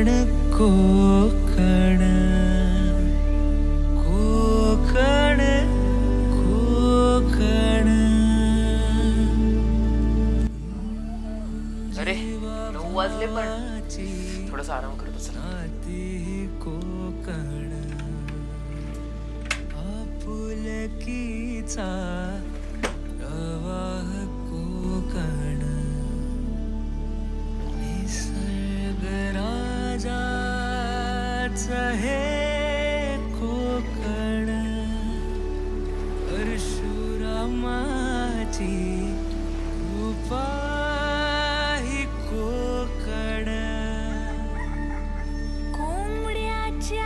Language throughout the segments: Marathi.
कोकण कोकण कोकण कोकण. अरे 9 वाजले पण थोडासा आराम करतो चला. कोकण आपुलकीचा प्रवाह कोकण निसर्ग राजाचं हे कोकण परशुरामाची कृपा ही कोकण. कोंबड्याच्या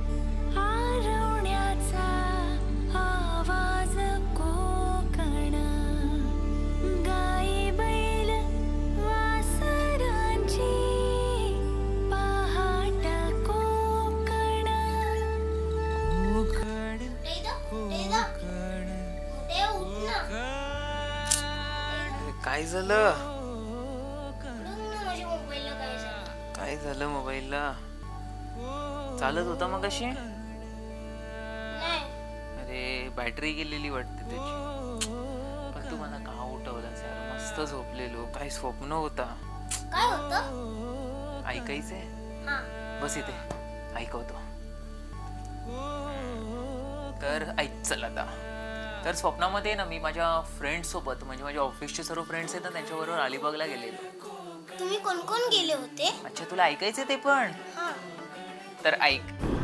आरवण्याचा आवाज कोकण गाई बैल वासरांची पहाट कोकण कोकण कोकण काय झालं? काय झालं मोबाईलला? चालत होता मग कशी? अरे बॅटरी गेलेली वाटते त्याची. पण तू मला का उठवलास यार? मस्त झोपलेलो. काय स्वप्न होता? काय होतं? ऐकायचंय? बस इथे ऐकवतो. तर ऐक चल आता. तर स्वप्नामध्ये ना मी माझ्या फ्रेंड्स सोबत म्हणजे माझ्या ऑफिसचे सर्व फ्रेंड्स आहेत ना त्यांच्याबरोबर अलिबागला गेलेलो. तुम्ही कोण कोण गेले होते? अच्छा तुला ऐकायचंय ते पण? तर ऐक.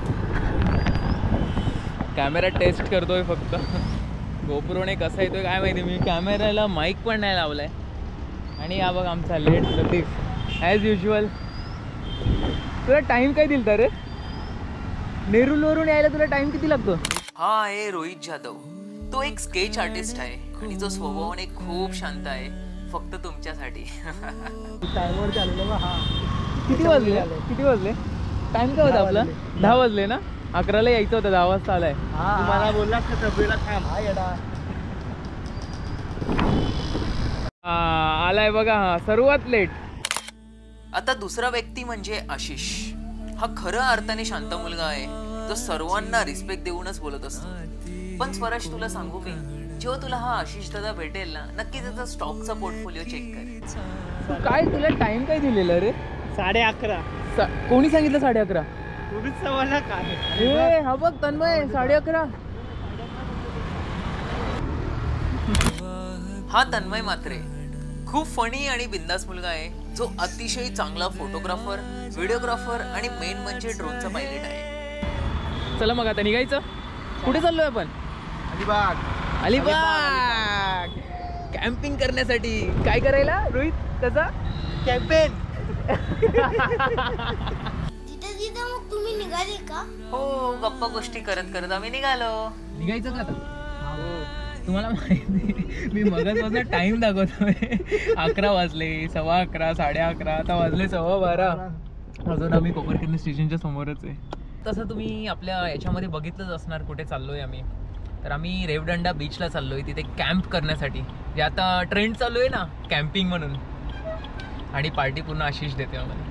कॅमेरा टेस्ट करतोय फक्त. गोप्रोने कसा येतोय काय माहिती. मी कॅमेऱ्याला माईक पण नाही लावलाय. आणि हा बघ आमचा लेट लतीफ ॲज युजल. तुला टाइम काय दिलता रे? नेरूलवरून यायला तुला टाइम किती लागतो? हा हे रोहित जाधव. तो एक स्केच आर्टिस्ट आहे आणि जो स्वभावाने खूप शांत आहे. फक्त तुमच्यासाठी. टाइमवर चाललो बा. हा किती वाजले? टाइम काय होता आपला? 10 वाजले ना. 11ला यायचं होतं. 10 वाजता आलाय. तुम्हाला बोललास का सभेला थांब. हा येडा आलाय बघा. हा सर्वात लेट. आता दुसरा व्यक्ती म्हणजे आशिष. हा खऱ्या अर्थाने शांत मुलगा आहे जो सर्वांना रिस्पेक्ट देऊनच बोलत असतो. पण स्वराज तुला सांगू मी जेव्हा तुला हा आशिष दादा भेटेल ना नक्की त्याचा स्टॉकचा पोर्टफोलिओ चेक कर. तू काय तुला टाइम काय दिलेला रे? 11:30. कोणी सांगितलं 11:30? तुम्हीच सवाला काय? हा बघ तन्मय 11:30. हा तन्मय मात्रे खूप फनी आणि बिंदास मुलगा आहे जो अतिशय चांगला फोटोग्राफर, व्हिडिओग्राफर आणि मेन म्हणजे ड्रोनचा पायलट आहे. चला मग आता निघायचं. कुठे चाललोय आपण? अलिबाग कॅम्पिंग करण्यासाठी. काय करायला रोहित? त्याचा कॅम्पेन. तिथं मग तुम्ही निघाले का? हो गप्पा गोष्टी करत करत आम्ही निघालो. निघायचं का आता? तुम्हाला माहिती मी मगाचपासून टाइम दाखवतोय. 11 वाजले, 11:15, 11:30, आता वाजले 12:15. अजून आम्ही कोपरखिंड स्टेशनच्या समोरच आहे. तसं तुम्ही आपल्या याच्यामध्ये बघितलंच असणार कुठे चाललोय आम्ही. तर आम्ही रेवदंडा बीचला चाललोय तिथे कॅम्प करण्यासाठी. जे आता ट्रेंड चालू आहे ना कॅम्पिंग म्हणून. आणि पार्टी पूर्ण आशिष देते आम्हाला.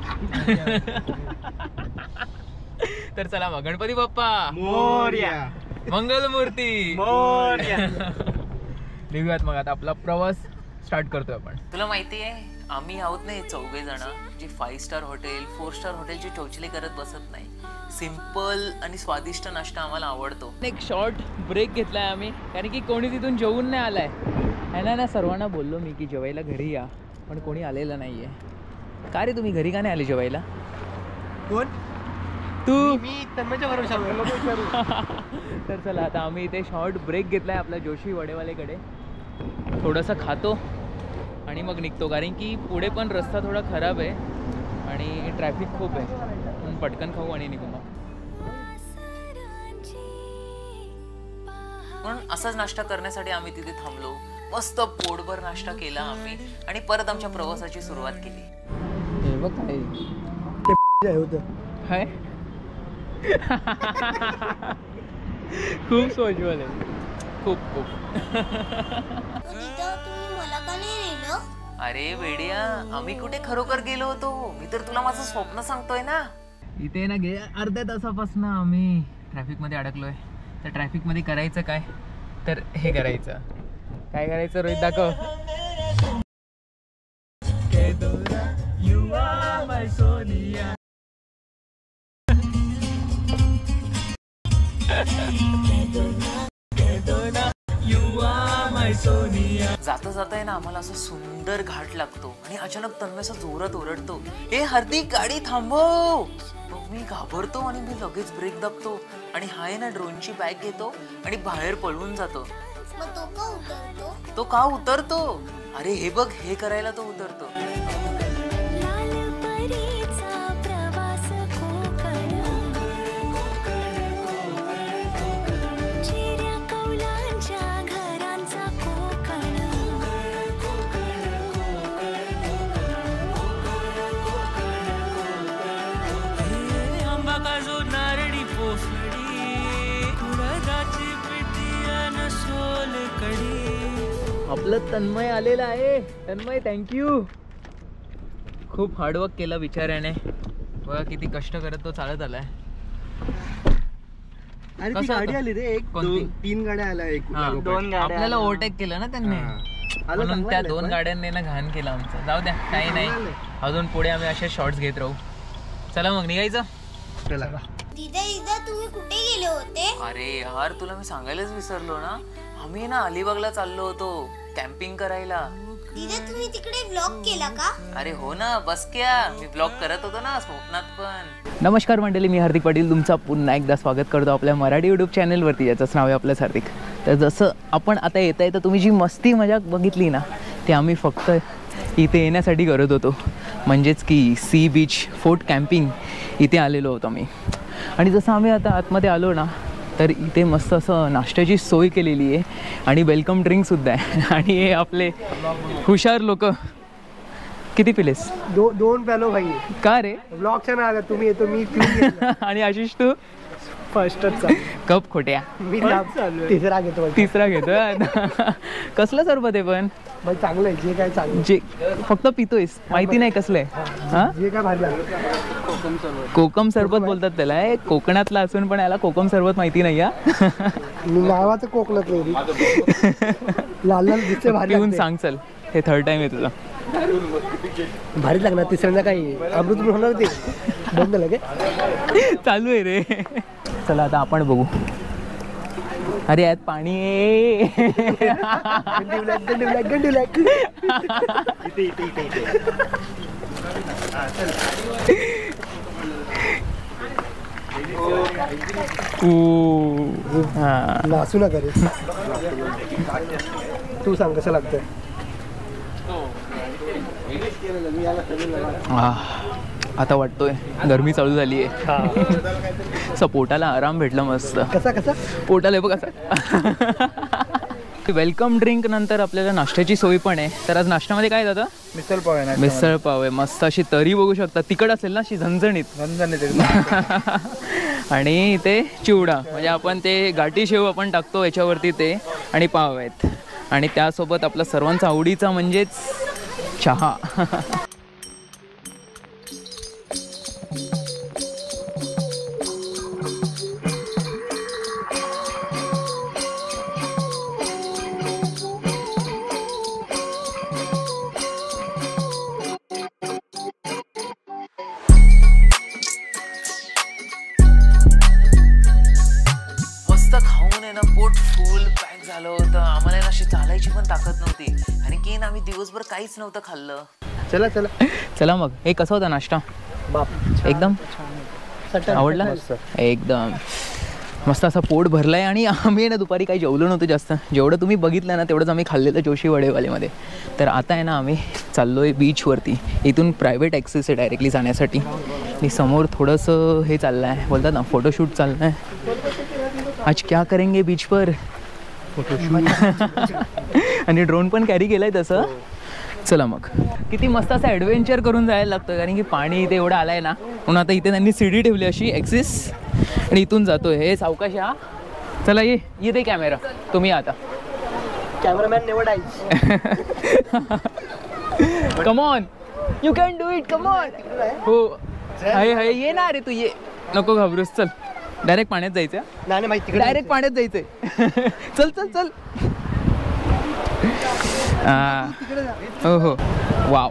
तर चला मग गणपती बाप्पा मोरया. मंगलमूर्ती मोरया. निघूयात मग आता आपला प्रवास स्टार्ट करतोय आपण. तुला माहिती आहे आम्ही आहोत ना 4 जण जे 5 स्टार हॉटेल 4 स्टार हॉटेलचे चोचले करत बसत नाही. सिंपल आणि स्वादिष्ट नाश्ता आम्हाला आवडतो. एक शॉर्ट ब्रेक घेतलाय आम्ही कारण की कोणी तिथून जेवून नाही आलाय. ना सर्वांना बोललो मी की जेवायला घरी या पण कोणी आलेलं नाहीये. का रे तुम्ही घरी का नाही आले जेवायला? कोण? तू. मी तन्मयच्या बरोबर चाललो. तर चला आता आम्ही इथे शॉर्ट ब्रेक घेतलाय आपल्या जोशी वडेवालेकडे. थोडंसं खातो आणि मग निघतो कारण की पुढे पण रस्ता थोडा खराब आहे आणि ट्रॅफिक खूप आहे. म्हणून पटकन खाऊ आणि निघू मग. म्हणून असाच नाश्ता करण्यासाठी आम्ही तिथे थांबलो. मस्त पोटभर नाश्ता केला आम्ही आणि परत आमच्या प्रवासाची सुरुवात केली. हे बघ काय हाय. खूप सोज्वल आहे. खूप तुम्ही मला का नाही नेलं? अरे वेड्या, आम्ही कुठे खरोखर गेलो होतो? मी तर तुला माझं स्वप्न सांगतोय ना. इथे ना अर्ध्या तासापासून आम्ही ट्रॅफिक मध्ये अडकलोय. तर ट्रॅफिक मध्ये करायचं काय? तर हे करायचं. काय करायचं रोहित, दाखव. जाता जाता आहे ना आम्हाला असं सुंदर घाट लागतो आणि अचानक तन्मय असं जोरात ओरडतो, ए हार्दिक गाडी थांबव. मग मी घाबरतो आणि मी लगेच ब्रेक दाबतो आणि हा आहे ना ड्रोनची बॅग घेतो आणि बाहेर पळून जातो. मग तो का उतरतो? तो का उतरतो? अरे हे बघ, हे करायला तो उतरतो. आंबा काजू नारळी पोफळी कुळदाची पिठी अन सोलकढी. आपलं तन्मय आलेलं आहे. तन्मय, थँक्यू. खूप हार्डवर्क केलं बिचाऱ्याने. बघा किती कष्ट करत तो चालत आलाय. अरे ती कसं गाडी होतं? आली रे, एक कोणती? 2-3 गाड्या आल्या. एक हा, लागोपाठ. आपल्याला ओव्हरटेक केलं ना त्यांनी. आलं म्हणून चांगलं त्या आलंय 2 पण. गाड्यांनी ना घाण केलं आमचं. जाऊ द्या, काही नाही. अजून पुढे आम्ही असे शॉर्ट्स घेत राहू. चला मग निघायचं. चला. दिदा तुम्ही कुठे गेले होते? अरे यार, तुला मी सांगायलाच विसरलो ना. आम्ही ना अलिबागला चाललो होतो कॅम्पिंग करायला. दिदा तुम्ही तिकडे व्लॉग केला का? अरे हो ना, बस क्या, मी ब्लॉग करत होतो ना स्वप्नात पण. नमस्कार मंडळी, मी हार्दिक पाटील तुमचा पुन्हा एकदा स्वागत करतो आपल्या मराठी यूट्यूब चॅनलवरती, ज्याचंच नाव आहे आपलंच हार्दिक. तर जसं आपण आता येता येतं तुम्ही जी मस्ती मजाक बघितली ना, ते आम्ही फक्त इथे येण्यासाठी करत होतो. म्हणजेच की सी बीच फोर्ट कॅम्पिंग इथे आलेलो होतो आम्ही. आणि जसं आम्ही आता आतमध्ये आलो ना, तर इथे मस्त असं नाश्त्याची सोय केलेली आहे आणि वेलकम ड्रिंकसुद्धा आहे. आणि हे आपले हुशार लोक. किती पिलेस? 2 प्यालो भाई. का रे? ब्लॉगच्या ना आला तुम्ही येतो, मी पिऊन आणि आशिष तू? फर्स्टच कप खोट्या. मी तिसरा घेतो. तिसरा घेतोय. कसलं सरबत आहे पण? भाई चांगलं आहे, जे काय चांगलं, जे फक्त पितोयस, माहिती नाही कसलं आहे. हा, जे काय भारी लागलं. कोकम सरबत बोलतात त्याला. कोकणातला असून पण याला कोकम सरबत माहिती नाही. मी नावाचं कोकणात नाही. लाल लाल दिसते, भारी पिऊन लागते. सांग चल. हे 3rd टाइम आहे तुझा. भारी लागणार. तिसऱ्यांदा काही अमृत होणार ते बंद झालं काय? चालू आहे रे. चला आता आपण बघू. अरे यात पाणी आहे. गंडी ब्लॅक. नासू नका रे. तू सांग कसं लागतंय. आता वाटतोय गरमी चालू झाली आहे. असं पोटाला आराम भेटला मस्त. कसा पोटाला बघ असं. वेलकम ड्रिंक नंतर आपल्याला नाश्त्याची सोय पण आहे. तर आज नाश्त्यामध्ये काय जातं? मिसळ पाव आहे. मिसळ पाव आहे. मस्त अशी तरी बघू शकता. तिखट असेल ना, अशी झणझणीत. आणि इथे चिवडा, म्हणजे आपण ते गाठी शेव आपण टाकतो याच्यावरती ते, आणि पाव आहेत. आणि त्यासोबत आपला सर्वांचा आवडीचा म्हणजेच चहा. पोट फुल पॅक झालं होतं. आम्हाला अशी चालायची पण ताकद नव्हती. आणि की आम्ही दिवसभर काहीच नव्हतं खाल्लं. चला मग. हे कसं होता नाश्ता? एकदम आवडला. एकदम मस्त असा पोट भरलाय. आणि आम्ही ना दुपारी काही जेवलो नव्हतं जास्त. जेवढं तुम्ही बघितलं ना तेवढंच आम्ही खाल्लेलं जोशी वडेवालेमध्ये. तर आता आहे ना आम्ही चाललो आहे बीचवरती. इथून प्रायव्हेट ॲक्सेस आहे डायरेक्टली जाण्यासाठी. आणि समोर थोडंसं हे चाललं आहे, बोलतात ना फोटोशूट चाललं आहे. आज क्या करेंगे बीच पर? आणि ड्रोन पण कॅरी केलाय तसं. चला मग. किती मस्त असं ॲडव्हेंचर करून जायला लागतं, कारण की पाणी इथे एवढं आलं आहे ना. म्हणून आता इथे त्यांनी सीडी ठेवली अशी ॲक्सेस, आणि इथून जातोय. हे सावकाश. हा चला, ये दे कॅमेरा. तुम्ही आता cameraman never dies. Come on, you can do it, come on. हो हाय हाय, ये ना रे तू, ये नको घाबरूस. चल डायरेक्ट पाण्यात जायचं. नाही माहिती, डायरेक्ट पाण्यात जायचंय. चल चल चल. हो हो, वाव.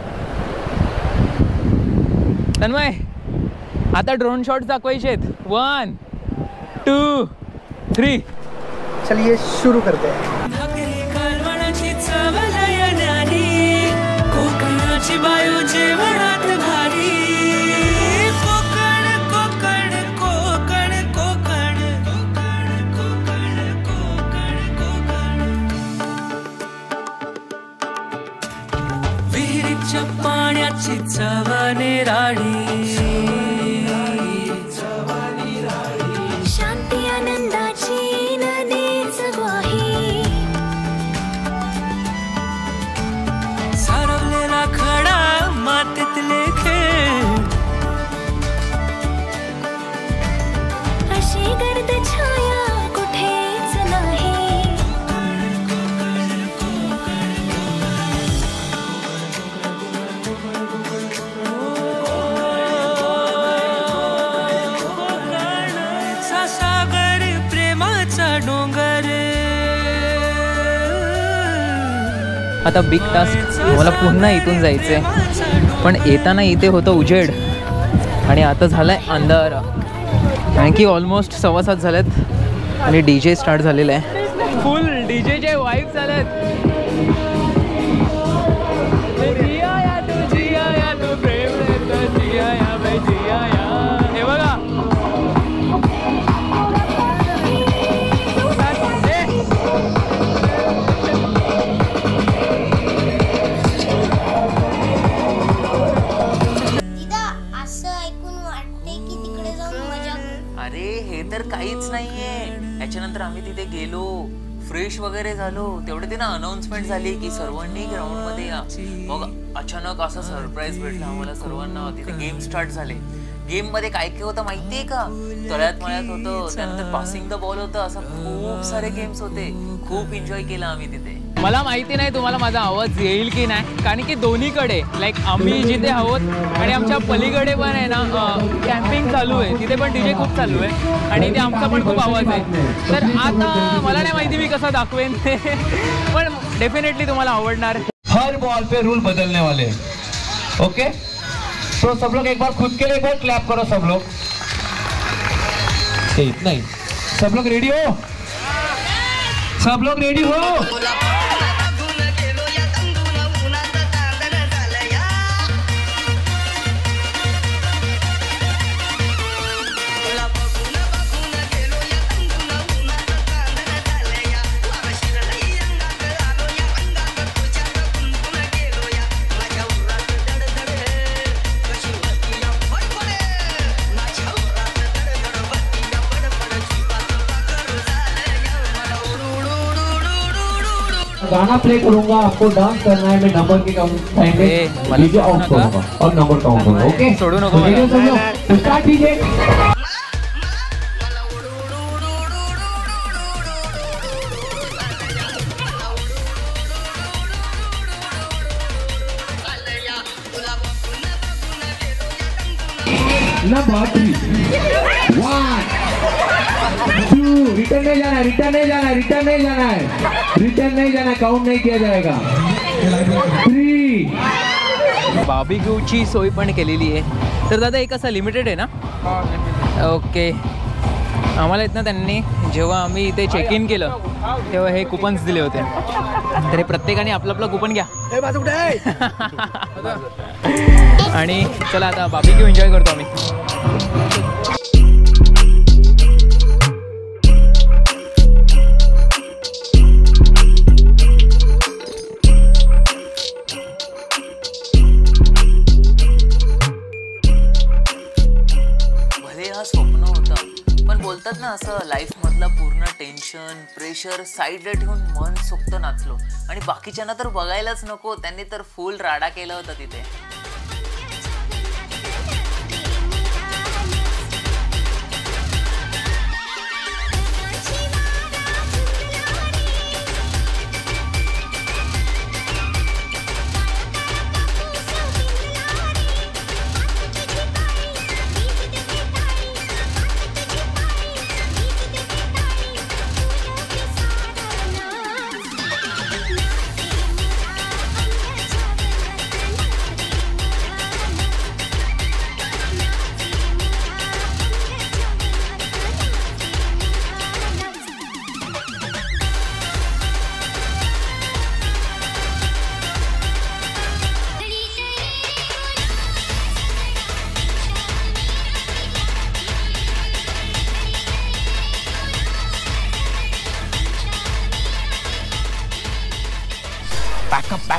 तन्मय, आता ड्रोन शॉट दाखवायचे आहेत. 1 2 3. चल ये शुरू करते हैं. कालवणाची चव लयनानी, कोकणाची बायू जेवणात भारी. कोकण कोकण कोकण कोकण कोकण कोकण कोकण. विहिरीच्या पाण्याची चव निराळी. शांती आनंदाची नदीच ग्वाही. सारवलेला खडा मातीतले खेळ. अशी गर्द छाया कुठेच नाही. सागर प्रेमाचा डोंगर. आता बिग टास्क, मला पुन्हा इथून जायचंय. पण येताना इथे होतं उजेड आणि आता झालाय अंधार. कारण की ऑलमोस्ट 6:15 झालेत आणि DJ स्टार्ट झालेलं आहे. फुल DJचे वाईब झालेत. हे बघा, दिदा असं ऐकून वाटते की तिकडे जाऊन मजा करू. अरे हे तर काहीच नाहीये. याच्यानंतर आम्ही तिथे गेलो, फ्रेश वगैरे झालो. तेवढे ते ना अनाउन्समेंट झाली की सर्वांनी ग्राउंड मध्ये या. मग अचानक असा सरप्राईज भेटला आम्हाला सर्वांना. तिथे गेम स्टार्ट झाले. गेम मध्ये काय काय होतं माहितीये का? तळ्यात मळ्यात होतं, त्यानंतर पासिंग द बॉल होतं. असं खूप सारे गेम्स होते. खूप एन्जॉय केला आम्ही तिथे. मला माहिती नाही तुम्हाला माझा आवाज येईल की नाही, कारण की दोन्हीकडे लाईक आम्ही जिथे आहोत आणि आमच्या पलीकडे पण आहे ना कॅम्पिंग चालू आहे. तिथे पण DJ खूप चालू आहे आणि ते आमचा पण खूप आवाज आहे. तर आता मला नाही माहिती मी कसा दाखवेन ते, पण डेफिनेटली तुम्हाला आवडणार. हर बॉल पे रूल बदलने वाले. ओके, तो सब लोग एक बार खुद के लिए एक बार क्लैप करो सब लोग. इतना ही. सब लोग रेडी हो? सब लोग रेडी हो? गाना प्ले करूंगा, आपको डांस करना है. मैं नंबर के काउंट डीजे ऑफ करूंगा और नंबर काउंट करूंगा. ओके, सोडू नको. Start DJ. ना बातरी 1 2. रिटर्न नहीं जाना है, रिटर्न नहीं जाना है, रिटर्न नहीं जाना है, रिटर्न नहीं जाना है. काउंट नहीं किया जाएगा. 3. बार्बिक्यूची सोय पण केलेली आहे. तर दादा एक असं लिमिटेड आहे ना? ओके. आम्हाला इथनं त्यांनी जेव्हा आम्ही इथे चेक इन केलं तेव्हा हे कुपन्स दिले होते. तर हे प्रत्येकाने आपलं आपलं कुपन घ्या. आणि चला आता बार्बिक्यू एन्जॉय करतो आम्ही. स्वप्न होतं, पण बोलतात ना असं लाईफ मधलं पूर्ण टेन्शन प्रेशर साईडला ठेवून मन सोक्त नाचलो. आणि बाकीच्यांना तर बघायलाच नको, त्यांनी तर फुल राडा केला होता तिथे.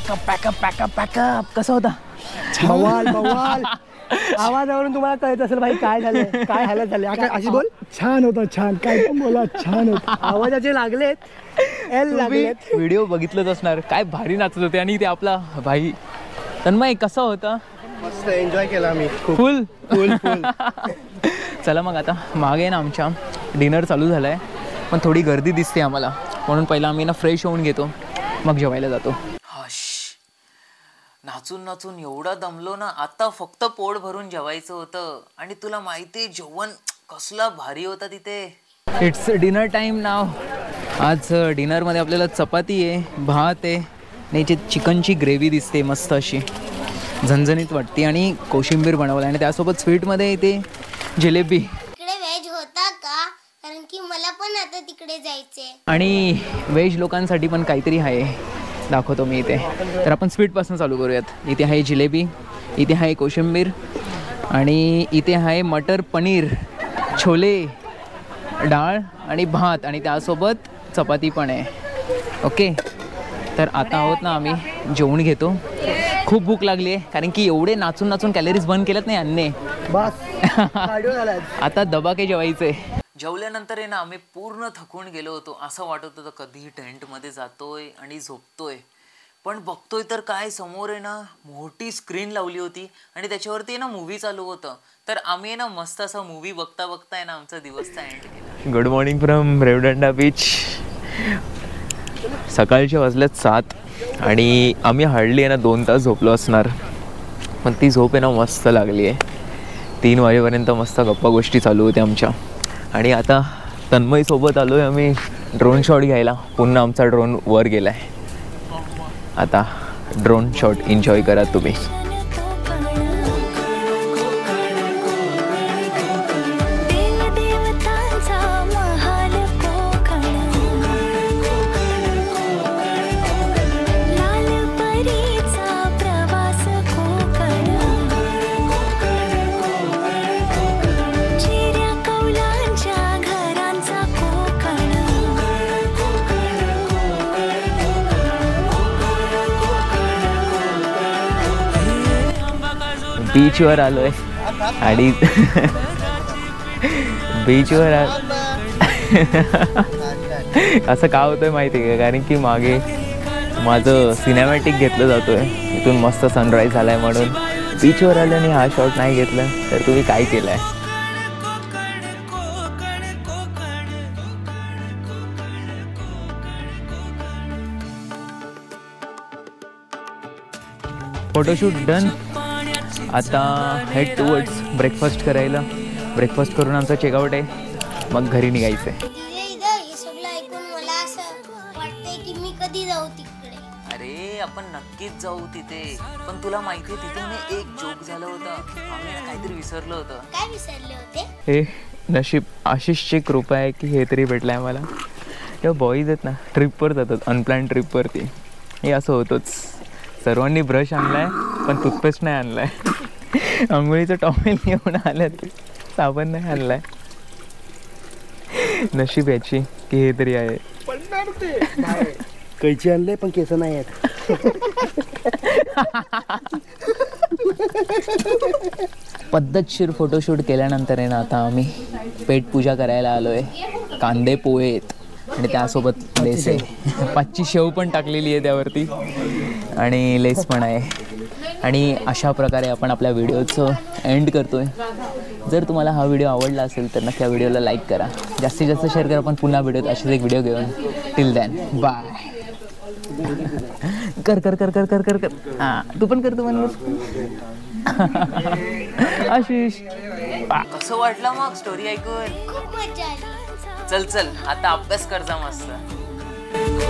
पॅकअप पॅकअप पॅकअप पॅकअप कसा होता? बवाल बवाल. आवाजावरून तुम्हाला कळत असेल भाई काय झालंय, काय हालत झाले. अशी बोल. छान होता, छान. काय पण बोला, छान होता. आवाजाचे लागलेत एल लागलेत. व्हिडिओ बघितलंच असणार, काय भारी नाचत होते. आणि ते आपला भाई तन्मय कसा होता? मस्त एन्जॉय केला आम्ही. फुल फुल फुल. चला मग आता मागे ना आमच्या डिनर चालू झालं आहे, पण थोडी गर्दी दिसते आम्हाला, म्हणून पहिला आम्ही ना फ्रेश होऊन घेतो, मग जेवायला जातो. नाचून नाचून एवढा दमलो ना, आता फक्त पोट भरून जेवायचं होतं. आणि तुला माहिती जेवण कसला भारी होता तिथे. It's dinner time now. आज डिनरमध्ये आपल्याला चपाती आहे, भात आहे, आणि याची चिकनची ग्रेव्ही दिसते मस्त अशी झणझणीत वाटते, आणि कोशिंबीर बनवलं, आणि त्यासोबत स्वीटमध्ये येते जिलेबी. तिकडे व्हेज होता का? कारण की मला पण आता तिकडे जायचंय. आणि व्हेज लोकांसाठी पण काहीतरी आहे, दाखवतो मी इथे. तर आपण स्वीटपासून चालू करूयात. इथे आहे जिलेबी, इथे आहे कोशिंबीर, आणि इथे आहे मटर पनीर, छोले, डाळ आणि भात, आणि त्यासोबत चपाती पण आहे. ओके, तर आता आहोत ना आम्ही जेवून घेतो. खूप भूक लागली आहे, कारण की एवढे नाचून नाचून कॅलरीज बर्न केल्यात नाही अन्ने. बस आता दबाके जेवायचे. जेवल्यानंतर आहे ना आम्ही पूर्ण थकून गेलो होतो. असं वाटत होतं कधी टेंटमध्ये जातोय आणि झोपतोय, पण बघतोय तर काय समोर आहे ना मोठी स्क्रीन लावली होती, आणि त्याच्यावरती ना मूवी चालू होतं. तर आम्ही ना मस्त असा मूवी बघता बघता आहे ना आमचा दिवसचा एंड केला. Good morning from Revdanda beach. सकाळचे वाजल्यात 7, आणि आम्ही हार्डली आहे ना 2 तास झोपलो असणार, पण ती झोप आहे ना मस्त लागली आहे. 3 वाजेपर्यंत मस्त गप्पा गोष्टी चालू होत्या आमच्या. आणि आता तन्मयसोबत आलो आहे आम्ही ड्रोन शॉट घ्यायला. पुन्हा आमचा ड्रोन वर गेला आहे. आता ड्रोन शॉट एन्जॉय करा तुम्ही. बीचवर आलो आहे, आणि बीचवर असं का होतं आहे माहिती आहे का? कारण की मागे माझं सिनेमॅटिक घेतलं जातो आहे, इथून मस्त सनराईज झाला आहे, म्हणून बीचवर आलं आणि हा शॉट नाही घेतला तर तुम्ही काय केलं आहे? Photoshoot done. आता हेड टुवर्ड्स ब्रेकफास्ट करायला. ब्रेकफास्ट करून आमचा चेकआउट आहे, मग घरी निघायचं आहे. हे सगळं ऐकून मला असं वाटतंय की मी कधी जाऊ तिकडे. अरे आपण नक्कीच जाऊ तिथे, पण तुला माहिती आहे तिथे एक जोक झालं होतं. आम्ही काहीतरी विसरलो होतं. काय विसरले होते? हे नशीब आशिषची कृपा आहे की हे तरी भेटलं आहे मला. तेव्हा बॉईज आहेत ना ट्रिपवर जातात, अनप्लॅन ट्रिपवरती. हे असं होतंच. सर्वांनी ब्रश आणलाय पण टूथपेस्ट नाही आणलाय. आंघोळीचं टॉवेल घेऊन आल्यात, साबण नाही आणलाय. नशीब याची की हे तरी आहे. कैची आणले पण केस नाही आहेत. पद्धतशीर फोटोशूट केल्यानंतर आहे ना आता आम्ही पेट पूजा करायला आलोय. कांदे पोहे आहेत आणि त्यासोबत लेस आहे. 5ची शेव पण टाकलेली आहे त्यावरती, आणि लेस पण आहे. आणि अशा प्रकारे आपण आपल्या व्हिडिओचं एंड करतोय. जर तुम्हाला हा व्हिडिओ आवडला असेल तर नक्की या व्हिडिओला लाईक करा, जास्तीत जास्त शेअर करा. आपण पुन्हा व्हिडिओत असेच एक व्हिडिओ घेऊन. Till then bye. कर कर कर कर कर कर कर हां तू पण कर. तू पण आशिष कसं वाटलं मग स्टोरी ऐकून? खूप मजा आली. चल चल आता अभ्यास कर जा मस्त.